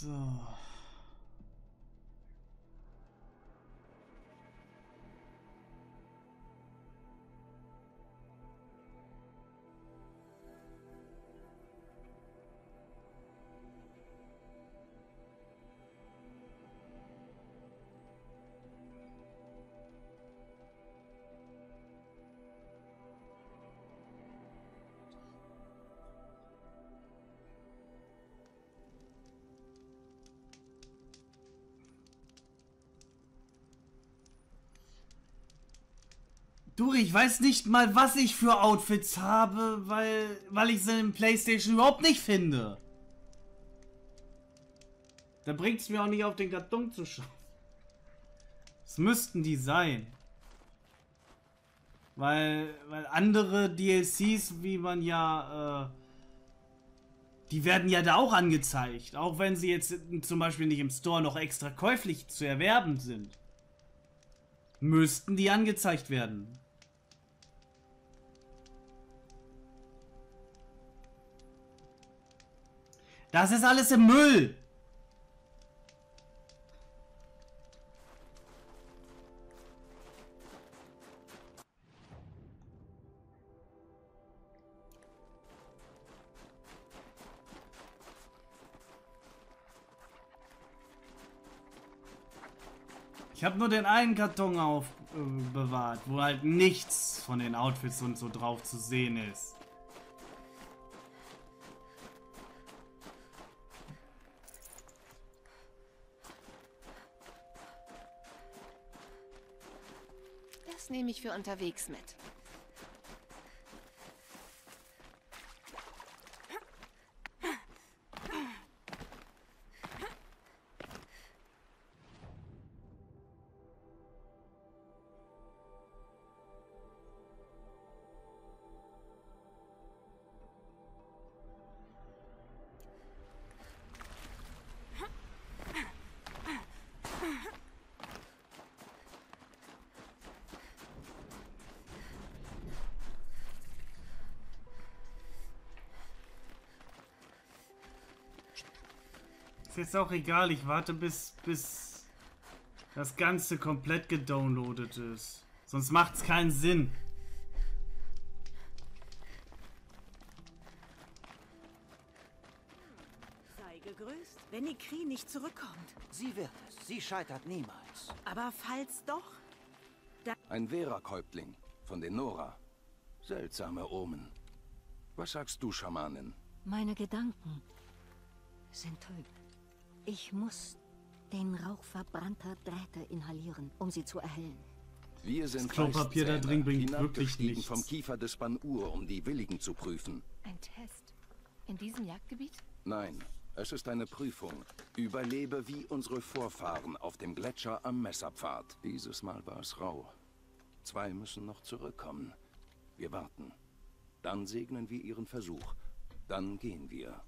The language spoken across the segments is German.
So. Du, ich weiß nicht mal, was ich für Outfits habe, weil ich sie im PlayStation überhaupt nicht finde. Da bringt es mir auch nicht auf den Karton zu schauen. Es müssten die sein. Weil andere DLCs, wie man ja, die werden ja da auch angezeigt. Auch wenn sie jetzt zum Beispiel nicht im Store noch extra käuflich zu erwerben sind. Müssten die angezeigt werden. Das ist alles im Müll. Ich habe nur den einen Karton aufbewahrt, wo halt nichts von den Outfits und so drauf zu sehen ist. Das nehme ich für unterwegs mit. Ist jetzt auch egal, ich warte bis das Ganze komplett gedownloadet ist. Sonst macht es keinen Sinn. Sei gegrüßt, wenn Nikri nicht zurückkommt. Sie wird es. Sie scheitert niemals. Aber falls doch... Ein Vera-Häuptling von den Nora. Seltsame Omen. Was sagst du, Schamanin? Meine Gedanken sind trüb. Ich muss den Rauch verbrannter Drähte inhalieren, um sie zu erhellen. Wir sind Das Klopapier da drin bringt wirklich hinabgestiegen nichts. vom Kiefer des Ban-Ur, um die Willigen zu prüfen. Ein Test. In diesem Jagdgebiet? Nein, es ist eine Prüfung. Überlebe wie unsere Vorfahren auf dem Gletscher am Messerpfad. Dieses Mal war es rau. 2 müssen noch zurückkommen. Wir warten. Dann segnen wir ihren Versuch. Dann gehen wir.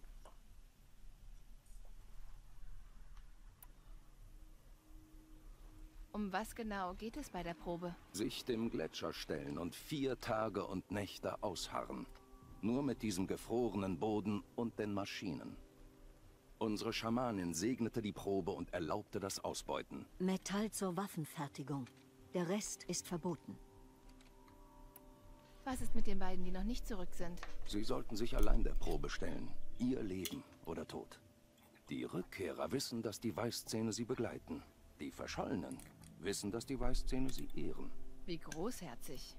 Um was genau geht es bei der Probe? Sich dem Gletscher stellen und 4 Tage und Nächte ausharren. Nur mit diesem gefrorenen Boden und den Maschinen. Unsere Schamanin segnete die Probe und erlaubte das Ausbeuten. Metall zur Waffenfertigung. Der Rest ist verboten. Was ist mit den beiden, die noch nicht zurück sind? Sie sollten sich allein der Probe stellen. Ihr Leben oder Tod. Die Rückkehrer wissen, dass die Weißzähne sie begleiten. Die Verschollenen wissen, dass die Weißzähne sie ehren. Wie großherzig.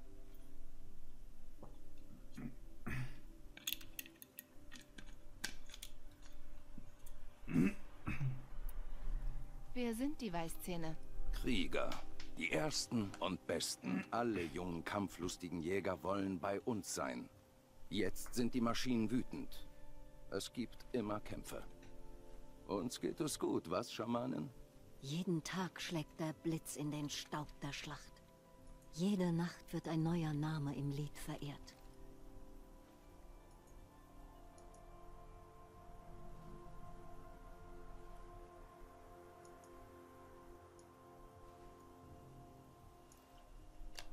Wer sind die Weißzähne? Krieger. Die Ersten und Besten. Alle jungen, kampflustigen Jäger wollen bei uns sein. Jetzt sind die Maschinen wütend. Es gibt immer Kämpfe. Uns geht es gut, was, Schamanin? Jeden Tag schlägt der Blitz in den Staub der Schlacht. Jede Nacht wird ein neuer Name im Lied verehrt.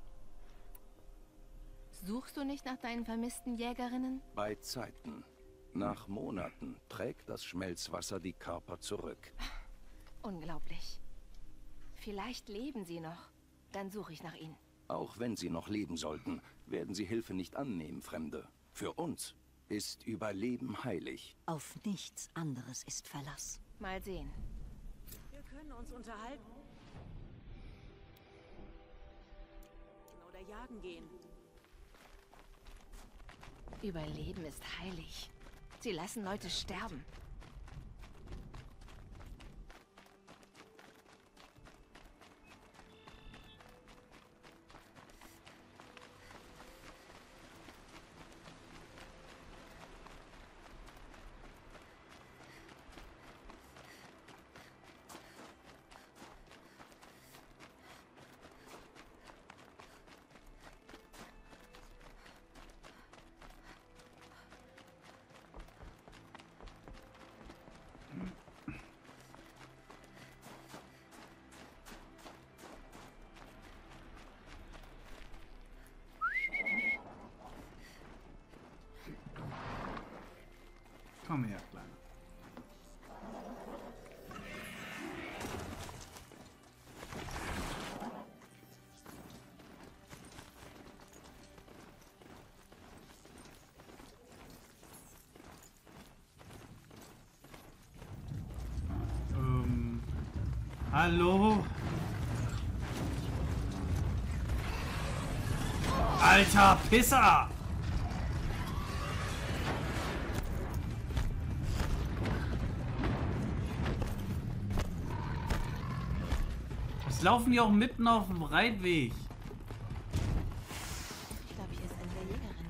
Suchst du nicht nach deinen vermissten Jägerinnen? Bei Zeiten. Nach Monaten trägt das Schmelzwasser die Körper zurück. Unglaublich. Vielleicht leben sie noch. Dann suche ich nach ihnen. Auch wenn sie noch leben sollten, werden sie Hilfe nicht annehmen, Fremde. Für uns ist Überleben heilig. Auf nichts anderes ist Verlass. Mal sehen. Wir können uns unterhalten. Oder jagen gehen. Überleben ist heilig. Sie lassen Leute sterben. Komm her, Kleiner. Hallo? Alter Pisser! Es laufen die auch mitten auf dem Reitweg. Ich glaube, hier ist eine der Jägerin.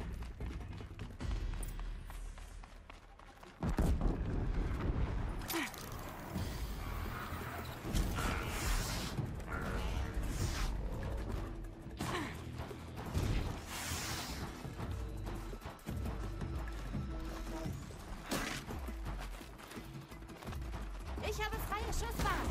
Ich habe freie Schussbahn.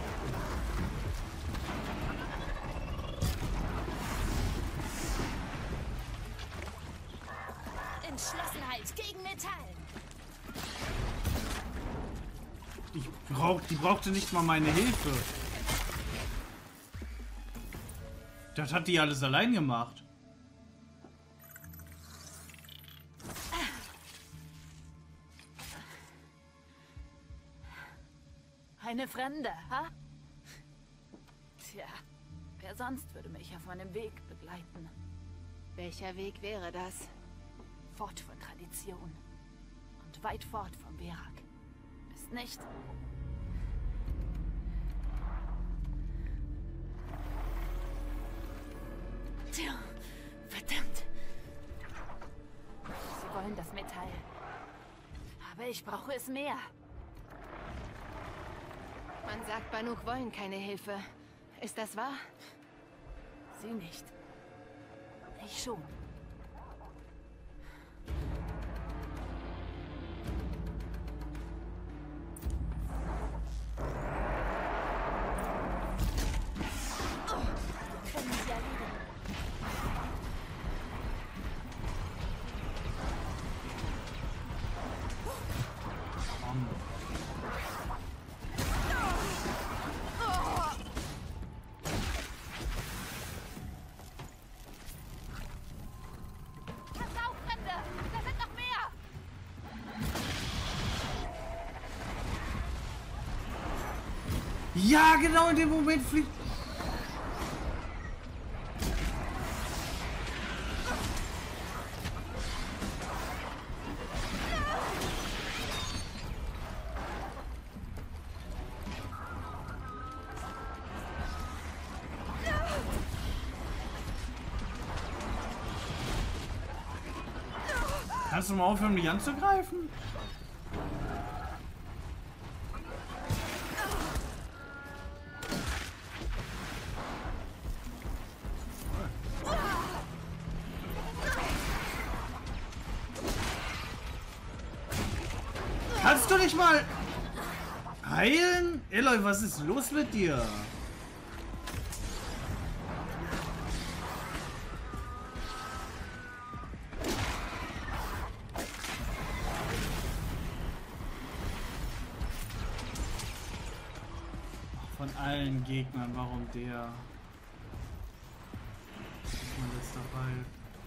Entschlossenheit gegen Metall. Die brauchte nicht mal meine Hilfe. Das hat die alles allein gemacht. Eine Fremde, ha? Tja, wer sonst würde mich auf meinem Weg begleiten? Welcher Weg wäre das? Fort von Tradition. Und weit fort vom Berak. Ist nicht? Tja, verdammt. Sie wollen das Metall. Aber ich brauche es mehr. Man sagt, Banuk wollen keine Hilfe. Ist das wahr? Sie nicht. Ich schon. Können Sie erledigen. Pass auf, Fremde! Da sind noch mehr! Ja, genau in dem Moment fliegt. Kannst du mal aufhören, mich anzugreifen? Kannst du nicht mal heilen? Eloy, was ist los mit dir? Von allen Gegnern, warum der? Ist mein letzter Ball.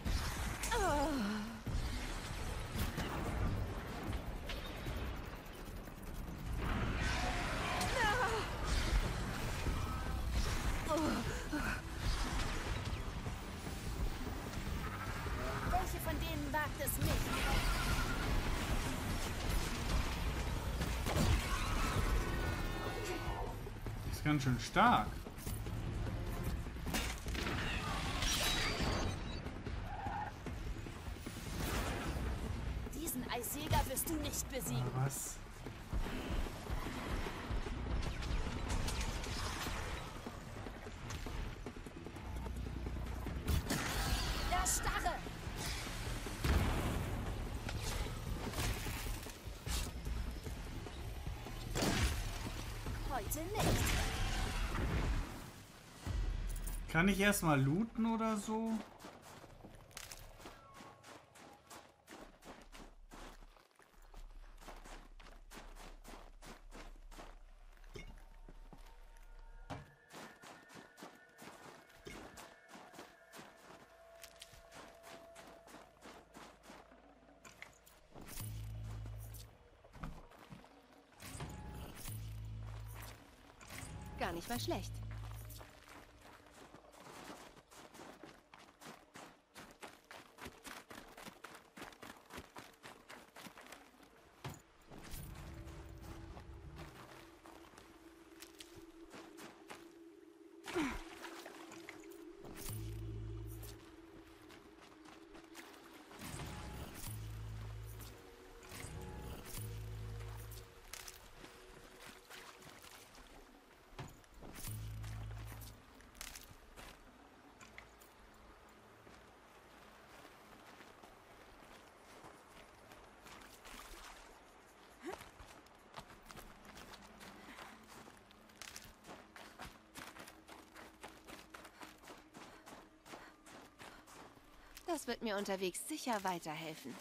Welche von denen wagt es nicht? Das ist ganz schön stark. Diesen Eisjäger wirst du nicht besiegen. Was? Erstarre! Heute nicht. Kann ich erstmal looten oder so? Gar nicht mal schlecht. Das wird mir unterwegs sicher weiterhelfen.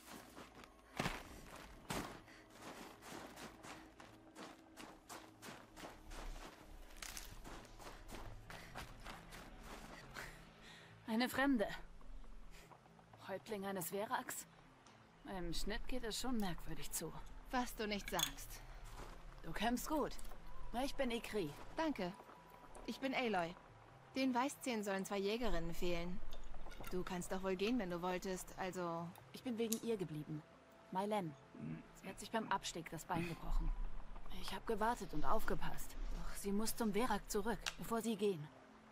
Eine Fremde. Häuptling eines Verax? Im Schnitt geht es schon merkwürdig zu. Was du nicht sagst. Du kämpfst gut. Ich bin Ikri. Danke. Ich bin Aloy. Den Weißzähnen sollen 2 Jägerinnen fehlen. Du kannst doch wohl gehen, wenn du wolltest, also... Ich bin wegen ihr geblieben. Mylen. Sie hat sich beim Abstieg das Bein gebrochen. Ich habe gewartet und aufgepasst. Doch sie muss zum Verak zurück, bevor sie gehen.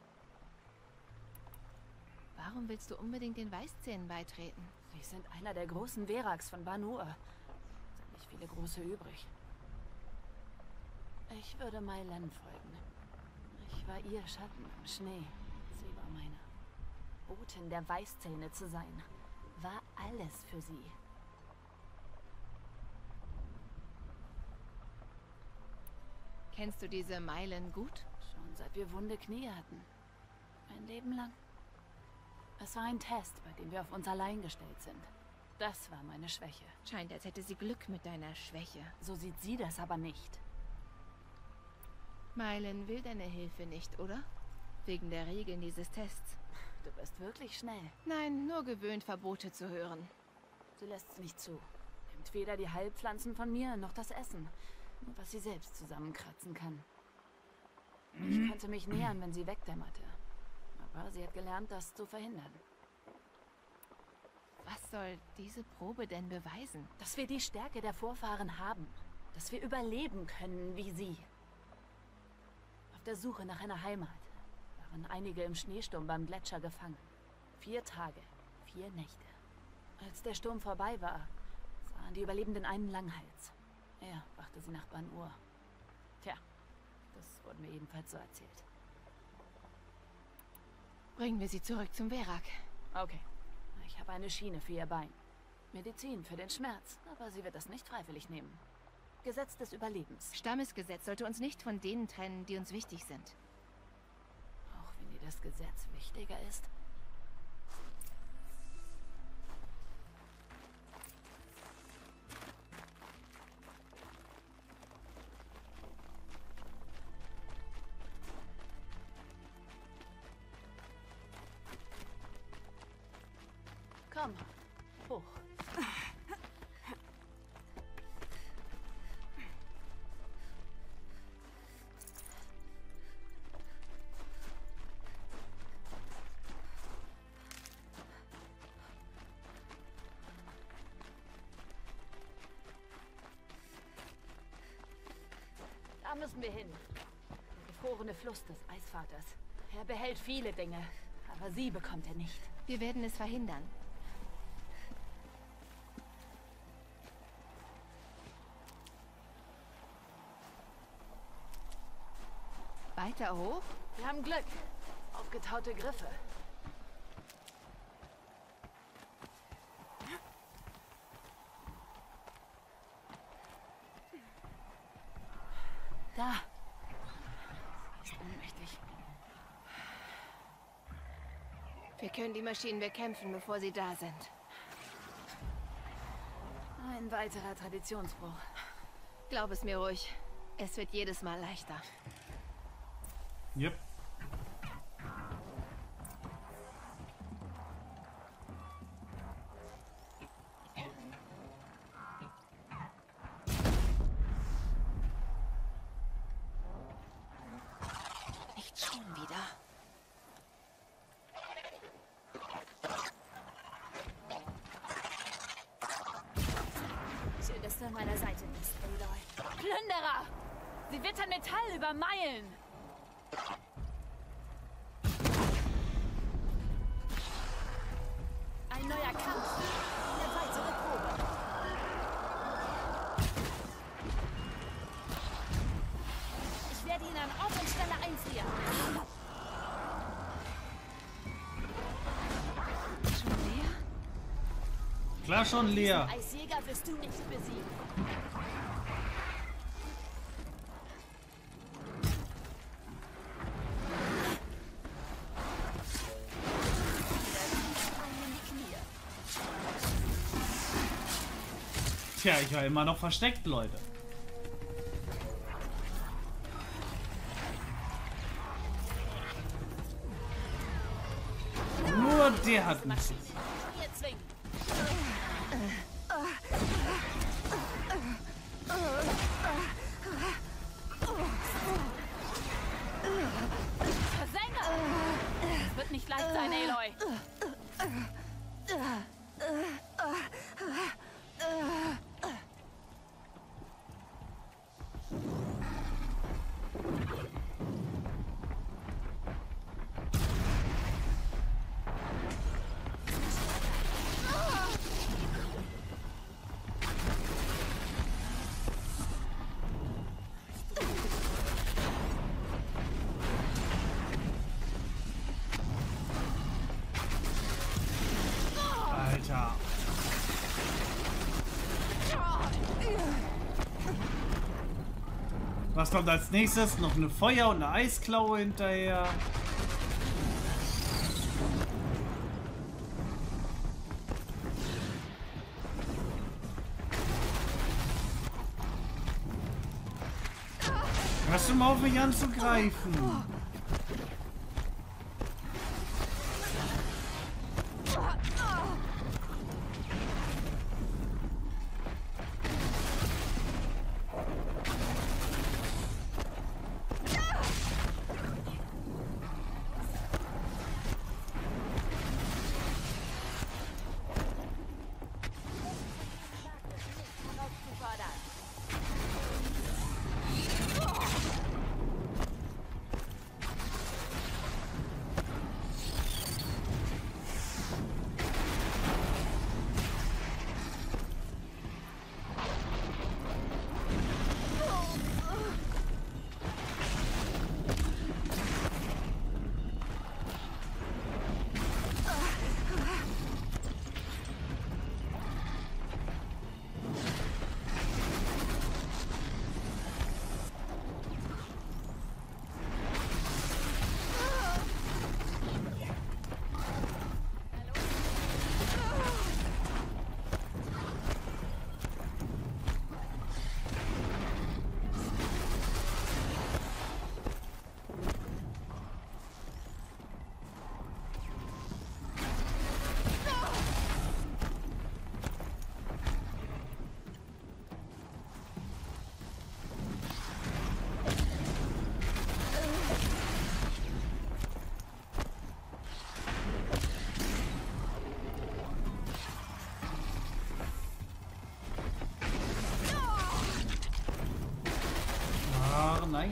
Warum willst du unbedingt den Weißzähnen beitreten? Sie sind einer der großen Veraks von Banur. Es sind nicht viele große übrig. Ich würde Mylen folgen. Ich war ihr Schatten im Schnee. Sie war meine Botin der Weißzähne zu sein. War alles für sie. Kennst du diese Meilen gut? Schon seit wir wunde Knie hatten. Ein Leben lang. Es war ein Test, bei dem wir auf uns allein gestellt sind. Das war meine Schwäche. Scheint, als hätte sie Glück mit deiner Schwäche. So sieht sie das aber nicht. Meilen will deine Hilfe nicht, oder? Wegen der Regeln dieses Tests. Du bist wirklich schnell. Nein, nur gewöhnt, Verbote zu hören. Sie lässt es nicht zu. Nimmt weder die Heilpflanzen von mir, noch das Essen. Nur was sie selbst zusammenkratzen kann. Ich konnte mich nähern, wenn sie wegdämmerte. Aber sie hat gelernt, das zu verhindern. Was soll diese Probe denn beweisen? Dass wir die Stärke der Vorfahren haben. Dass wir überleben können, wie sie. Auf der Suche nach einer Heimat waren einige im Schneesturm beim Gletscher gefangen. 4 Tage, 4 Nächte. Als der Sturm vorbei war, sahen die Überlebenden einen Langhals. Er brachte sie nach Banur. Tja, das wurde mir ebenfalls so erzählt. Bringen wir sie zurück zum Verak. Okay. Ich habe eine Schiene für ihr Bein. Medizin für den Schmerz, aber sie wird das nicht freiwillig nehmen. Gesetz des Überlebens. Stammesgesetz sollte uns nicht von denen trennen, die uns wichtig sind. Auch wenn dir das Gesetz wichtiger ist. Komm, hoch. Da müssen wir hin. Der gefrorene Fluss des Eisvaters. Er behält viele Dinge, aber sie bekommt er nicht. Wir werden es verhindern. Weiter hoch? Wir haben Glück. Aufgetaute Griffe. Da. Sie ist ohnmächtig. Wir können die Maschinen bekämpfen, bevor sie da sind. Ein weiterer Traditionsbruch. Glaub es mir ruhig. Es wird jedes Mal leichter. Yep. Nicht schon wieder. Schön, dass du an meiner Seite bist, Aloy. Plünderer! Sie wittern Metall über Meilen! Ein neuer Kampf. Eine weitere Probe. Ich werde ihn an Ort und Stelle einfrieren. Schon leer? Klar schon leer. Eisjäger wirst du nicht besiegen. Tja, ich war immer noch versteckt, Leute. Nur der hat mich. Hier zwingen. Versänger! Es wird nicht leicht sein, Aloy. Alter. Was kommt als nächstes? Noch eine Feuer- und eine Eisklaue hinterher. Hörst du mal auf, mich anzugreifen? nein.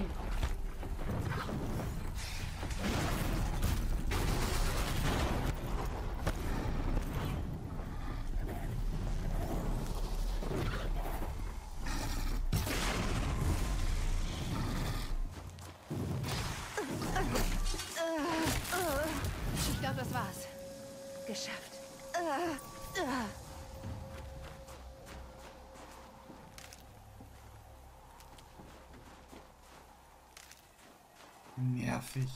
Ich glaube, das war's. Geschafft. Nervig.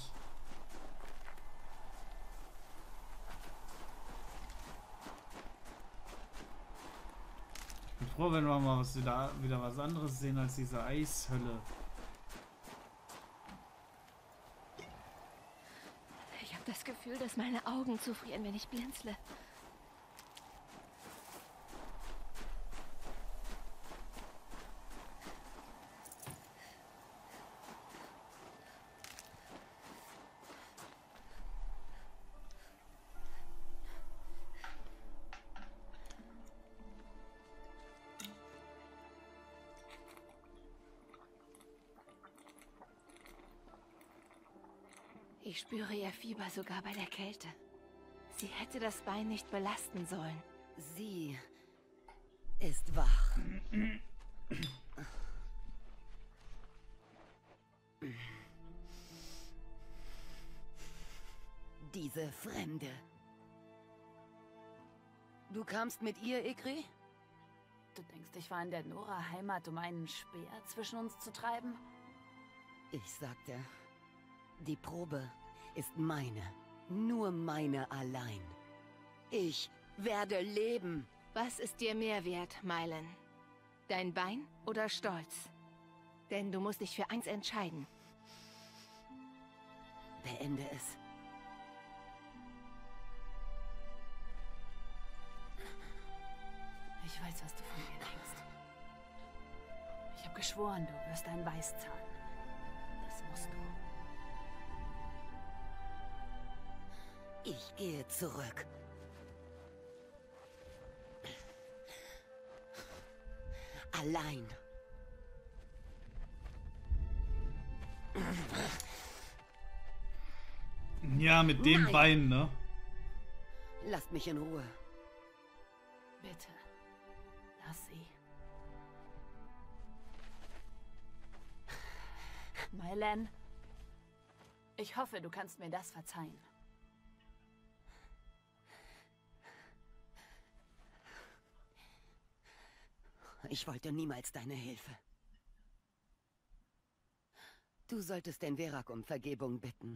Ich bin froh, wenn wir mal wieder was anderes sehen als diese Eishölle. Ich habe das Gefühl, dass meine Augen zufrieren, wenn ich blinzle. Ich spüre ihr Fieber sogar bei der Kälte. Sie hätte das Bein nicht belasten sollen. Sie ist wach. Diese Fremde. Du kamst mit ihr, Ikri? Du denkst, ich war in der Nora-Heimat, um einen Speer zwischen uns zu treiben? Ich sagte, die Probe ist meine. Nur meine allein. Ich werde leben. Was ist dir mehr wert, Mylan? Dein Bein oder Stolz? Denn du musst dich für eins entscheiden. Beende es. Ich weiß, was du von mir denkst. Ich habe geschworen, du wirst ein Weißzahn. Das musst du. Ich gehe zurück. Allein. Ja, mit dem Nein. Bein, ne? Lasst mich in Ruhe. Bitte. Lass sie. Mylan. Ich hoffe, du kannst mir das verzeihen. Ich wollte niemals deine Hilfe. Du solltest den Verak um Vergebung bitten.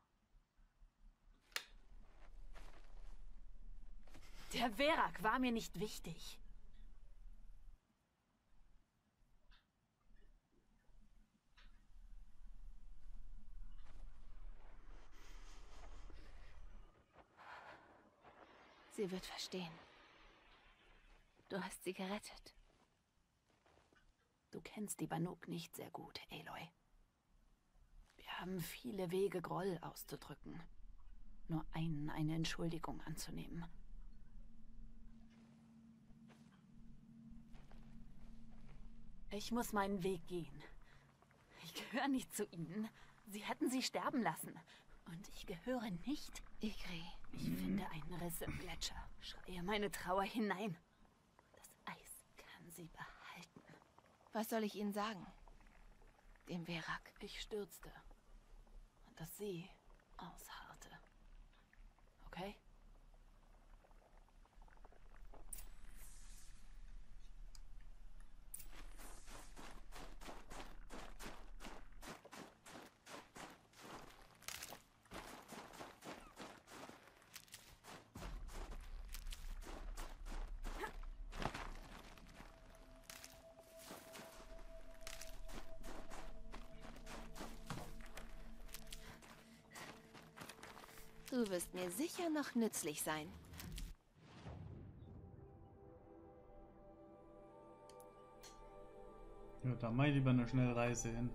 Der Verak war mir nicht wichtig. Sie wird verstehen. Du hast sie gerettet. Du kennst die Banuk nicht sehr gut, Aloy. Wir haben viele Wege, Groll auszudrücken. Nur einen eine Entschuldigung anzunehmen. Ich muss meinen Weg gehen. Ich gehöre nicht zu ihnen. Sie hätten sie sterben lassen. Und ich gehöre nicht. Ikri. Ich finde einen Riss im Gletscher. Schreie meine Trauer hinein. Das Eis kann sie behalten. Was soll ich Ihnen sagen? Dem Verak. Ich stürzte. Und dass sie ausharrte. Okay? Du wirst mir sicher noch nützlich sein. Ja, da mach ich lieber eine Schnellreise hin.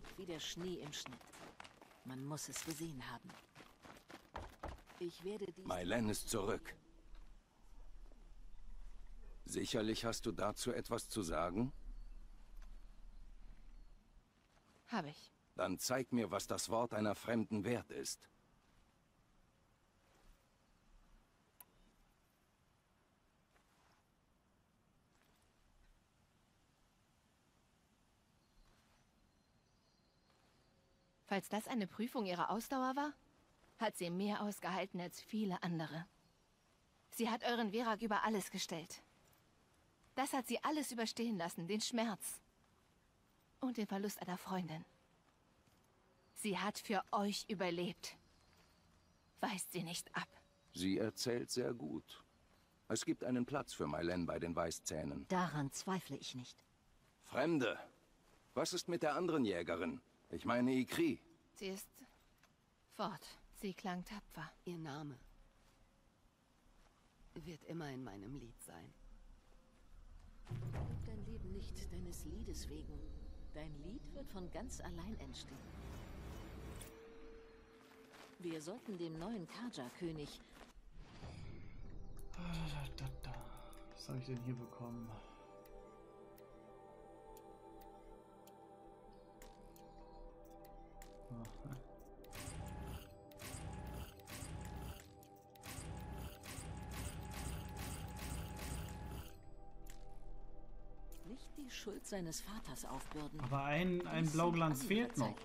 wie der Schnee im Schnitt. Man muss es gesehen haben. Ich werde dies... Mylen ist zurück. Sicherlich hast du dazu etwas zu sagen? Habe ich. Dann zeig mir, was das Wort einer Fremden wert ist. Falls das eine Prüfung ihrer Ausdauer war, hat sie mehr ausgehalten als viele andere. Sie hat euren Verak über alles gestellt. Das hat sie alles überstehen lassen, den Schmerz und den Verlust einer Freundin. Sie hat für euch überlebt. Weist sie nicht ab. Sie erzählt sehr gut. Es gibt einen Platz für Mylen bei den Weißzähnen. Daran zweifle ich nicht. Fremde! Was ist mit der anderen Jägerin? Ich meine Ikri. Sie ist fort. Sie klang tapfer. Ihr Name wird immer in meinem Lied sein. Leb dein Leben nicht deines Liedes wegen. Dein Lied wird von ganz allein entstehen. Wir sollten dem neuen Kaja-König... Was habe ich denn hier bekommen? Nicht die Schuld seines Vaters aufbürden. Aber ein Blauglanz fehlt noch.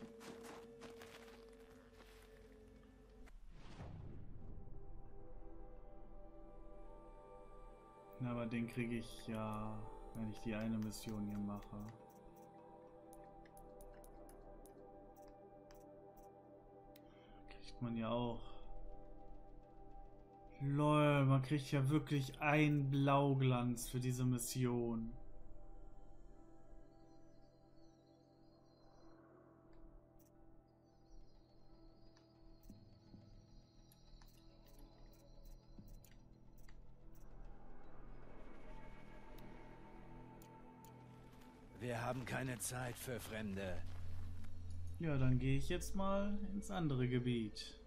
Na, aber den kriege ich ja, wenn ich die eine Mission hier mache. Kriegt man ja auch. Lol, man kriegt ja wirklich ein Blauglanz für diese Mission. Wir haben keine Zeit für Fremde. Ja, dann gehe ich jetzt mal ins andere Gebiet.